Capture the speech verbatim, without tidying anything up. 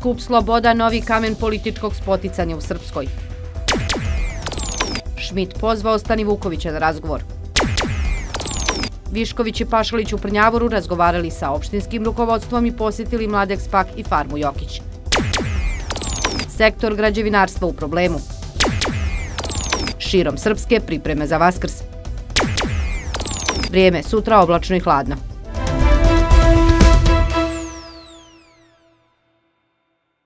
Skup sloboda novi kamen političkog spoticanja u Srpskoj. Šmit pozvao Stani Vukovića na razgovor. Višković i Pašalić u Prnjavoru razgovarali sa opštinskim rukovodstvom i posjetili Mladex Pak i farmu Jokić. Sektor građevinarstva u problemu. Širom Srpske pripreme za Vaskrs. Vrijeme sutra oblačno i hladno.